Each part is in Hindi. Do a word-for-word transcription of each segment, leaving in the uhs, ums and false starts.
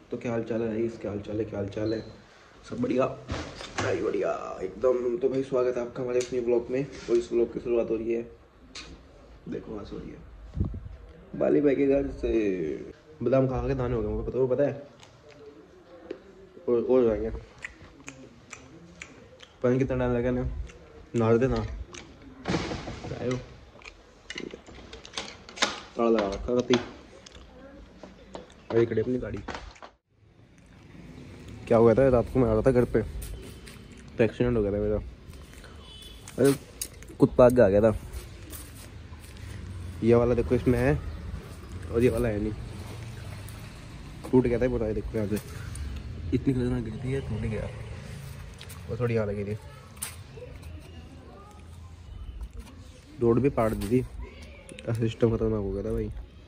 तो क्या हाल चाल है भाई, इसके हाल चाल है, क्या हाल चाल है, सब बढ़िया भाई, बढ़िया एकदम। तो भाई स्वागत है आपका हमारे अपने ब्लॉग में। और इस ब्लॉग की शुरुआत हो रही है, देखो वहाँ से हो रही है बाली भाई के घर से। बादाम खा के दाने हो गए मुझे पता, वो पता है, और और जाएंगे पता नहीं कितना टाइम लगा ना, नहा देना आयो ताला लगा रखा गति। अरे खड़ी अपनी गाड़ी। क्या हुआ था, रात को मैं आ रहा था घर पे तो एक्सीडेंट हो गया था मेरा। अरे कुत्ता आगे आ गया था। ये वाला देखो इसमें है और ये वाला है नहीं, टूट गया था पूरा। देखो यहाँ से इतनी खतरनाक गिरी थी, ये टूट गया और थोड़ी यहाँ लगी थी। रोड भी पाड़ दी थी, सिस्टम खतरनाक हो गया था भाई।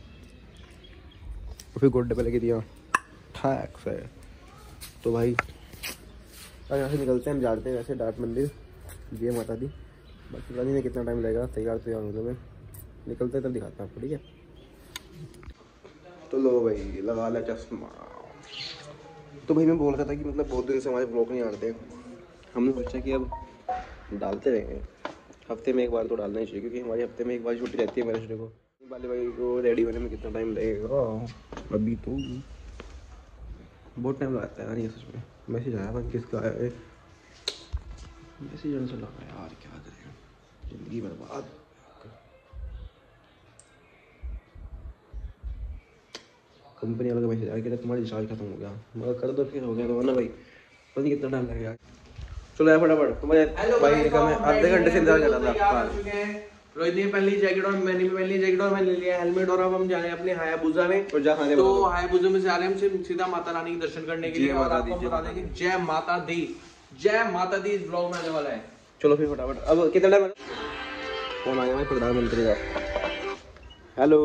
और फिर गोड्डे पे लगी थी यहाँ ठैक से। तो भाई अब यहाँ से निकलते हैं, हम जाते हैं वैसे डाक मंदिर, जय माता दी। बाकी पता नहीं कितना टाइम लगेगा तैयार तैयार होने में, निकलते हैं तब दिखाता हूँ आपको, ठीक है। तो लो भाई लगा लिया चश्मा। तो भाई मैं बोल रहा था कि मतलब बहुत दिन से हमारे ब्लॉग नहीं आते, हमने सोचा कि अब डालते रहेंगे, हफ्ते में एक बार तो डालना ही चाहिए, क्योंकि हमारी हफ्ते में एक बार छुट्टी रहती है मेरे को। बाली भाई को रेडी होने में कितना टाइम लगेगा, अभी तो बहुत टाइम लगाता है यार ये सच में। मैसेज आया था किसका है, मैसेज आंसर लगा यार, क्या करें जिंदगी बर्बाद। कंपनी वाला का मैसेज आया कि तुम्हारी रिचार्ज खत्म हो गया, मगर कर दो फिर हो गया तो ना भाई, पता नहीं कितना टाइम लगेगा। चलो यार फटाफट, तुम्हारे भाई का मैं आधे घंटे से इंतजार कर रहा था। रोहित ने पहन ली जैकेट और मैंने भी पहन ली जैकेट और मैंने लिया हेलमेट, और अब हम जा रहे हैं अपने हायाबुसा में। और जहाँ तो हायाबुसा में जा रहे हैं हम सीधा माता रानी के दर्शन करने के लिए। और आपको बता दें कि जय माता दी, जय माता दी इस ब्लॉग में आने वाला है। चलो फिर फटाफट, अब कितना टाइम फोन आया भाई प्रधानमंत्री का। हेलो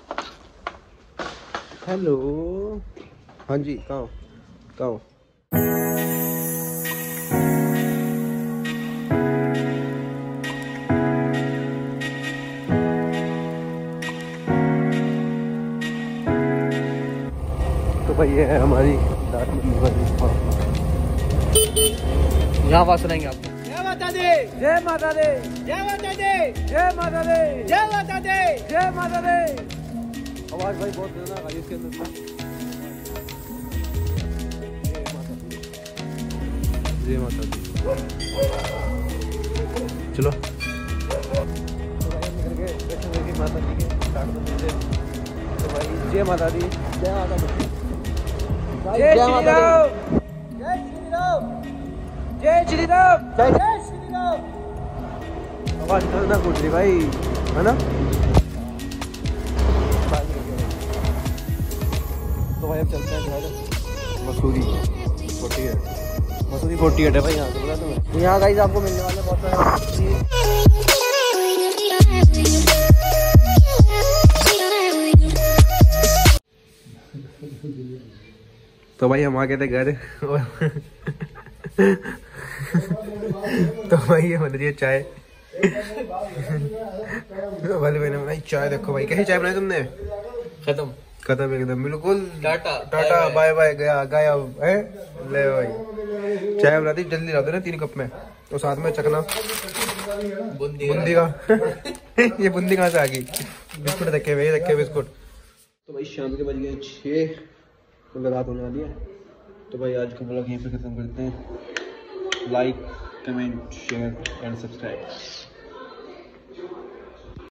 हेलो, हाँ जी कहाँ हो कहाँ हो। भाई ये है हमारी यहाँ पास रहेंगे आपको। जय माता दी, जय माता दी, जय माता दी, जय माता दी, जय माता दी, जय माता दी। आवाज भाई बहुत खतरनाक आ रही है इसके अंदर। जय माता दी, चलो माता दी के स्टार्ट करते हैं। तो भाई जय माता दी, जय माता दी, जय श्री राम, जय श्री राम, जय श्री राम, जय श्री राम। आवाज खतरनाक उठ रही भाई, है ना। तो भाई अब चलते हैं घर Mussoorie forty eight, Mussoorie forty eight है भाई यहाँ से, बोला तुम्हें। यहाँ गाइस आपको मिलने वाले बहुत सारे। तो भाई हम आ गए थे घर तो भाई ये बन रही है चाय। तो भाई मैंने बनाई चाय, देखो भाई कैसी चाय बनाई तुमने। खत्म खत्म एकदम बिल्कुल, टाटा टाटा बाय बाय, गया गायब है। ले भाई चाय बना दी, जल्दी ला दो ना तीन कप में, और साथ में चकना बूंदी बूंदी का ये बूंदी कहाँ से आ गई, बिस्कुट रखे हुए रखे बिस्कुट। तो भाई शाम के बज गए छः, मतलब रात होने वाली है। तो भाई आज का ब्लॉग यहीं पे खत्म करते हैं। Like comment share and subscribe.